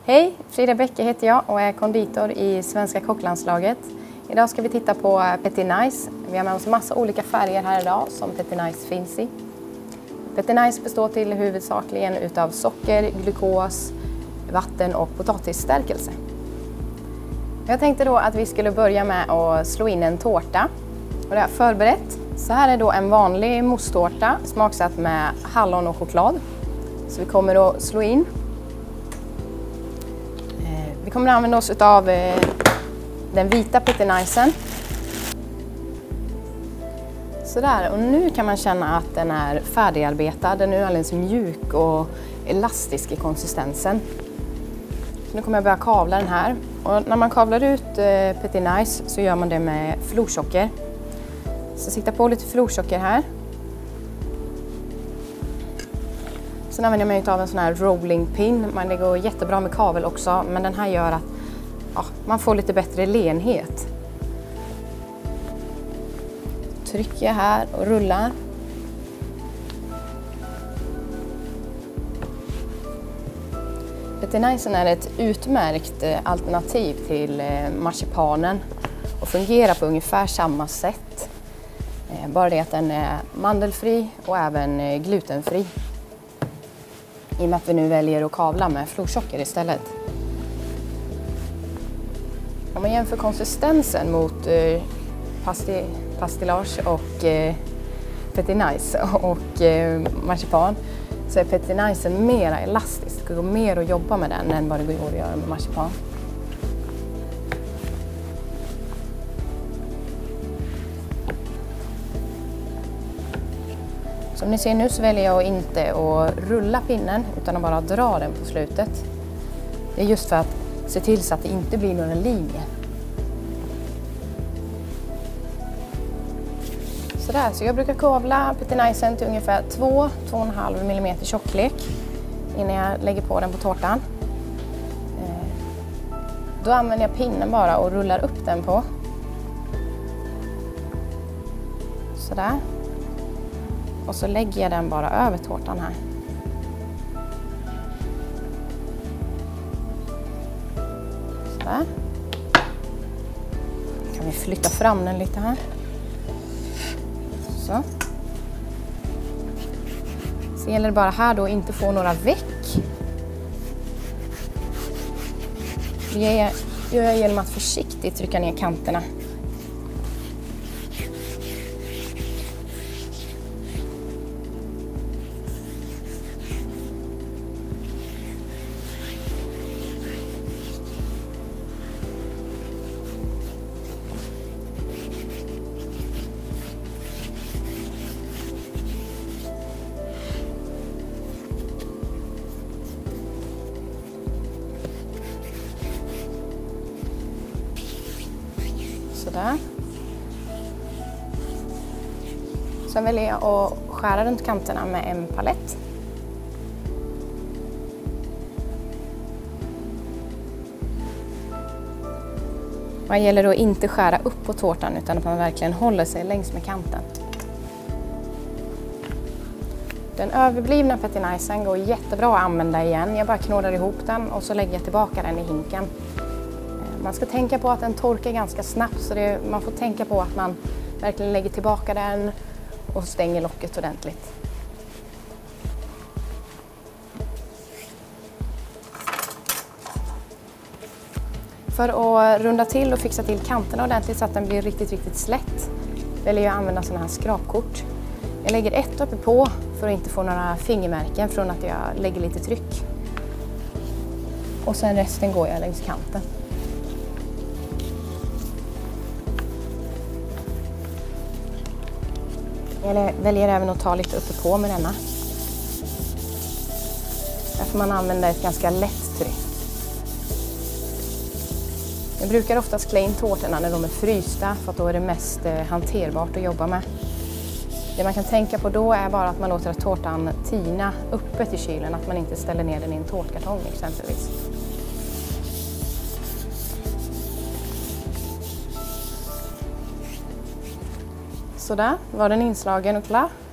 Hej, Frida Bäcke heter jag och är konditor i Svenska kocklandslaget. Idag ska vi titta på Petit Nice. Vi har med oss massa olika färger här idag som Petit Nice finns i. Petit Nice består till huvudsakligen utav socker, glukos, vatten och potatisstärkelse. Jag tänkte då att vi skulle börja med att slå in en tårta. Och det är förberett. Så här är då en vanlig moussetårta smaksatt med hallon och choklad. Så vi kommer att slå in. Vi kommer att använda oss av den vita Petit Nicen. Sådär, och nu kan man känna att den är färdigarbetad. Den är alldeles mjuk och elastisk i konsistensen. Så nu kommer jag börja kavla den här. Och när man kavlar ut Petit Nice så gör man det med florsocker. Så sitta på lite florsocker här. Sen använder jag mig av en sån här rolling pin. Det går jättebra med kavel också, men den här gör att man får lite bättre lenhet. Trycker jag här och rullar. Petit Nicen är ett utmärkt alternativ till marsipanen och fungerar på ungefär samma sätt. Bara det att den är mandelfri och även glutenfri. I och med att vi nu väljer att kavla med florsocker istället. Om man jämför konsistensen mot pastillage och Petit Nice och marsipan så är Petit Nicen mera elastisk. Det går mer att jobba med den än vad det går att göra med marsipan. Som ni ser nu så väljer jag inte att rulla pinnen utan att bara dra den på slutet. Det är just för att se till så att det inte blir några linjer. Sådär, så jag brukar kavla Petit Nicen till ungefär 2-2,5 mm tjocklek innan jag lägger på den på tårtan. Då använder jag pinnen bara och rullar upp den på. Sådär. Och så lägger jag den bara över tårtan här. Sådär. Kan vi flytta fram den lite här. Så. Så gäller det bara här då inte få några veck. Det gör jag genom att försiktigt trycka ner kanterna. Sådär. Sen väljer jag att skära runt kanterna med en palett. Man gäller då inte skära upp på tårtan utan att man verkligen håller sig längs med kanten. Den överblivna Petit Nicen går jättebra att använda igen. Jag bara knådar ihop den och så lägger jag tillbaka den i hinken. Man ska tänka på att den torkar ganska snabbt så man får tänka på att man verkligen lägger tillbaka den och stänger locket ordentligt. För att runda till och fixa till kanterna ordentligt så att den blir riktigt slätt väljer jag att använda sådana här skrapkort. Jag lägger ett uppe på för att inte få några fingermärken från att jag lägger lite tryck. Och sen resten går jag längs kanten. Jag väljer även att ta lite uppe på med denna. Där får man använda ett ganska lätt tryck. Jag brukar oftast klä in tårtorna när de är frysta för att då är det mest hanterbart att jobba med. Det man kan tänka på då är bara att man låter tårtan tina öppet i kylen, att man inte ställer ner den i en tårtkartong exempelvis. Så där var den inslagen och klar.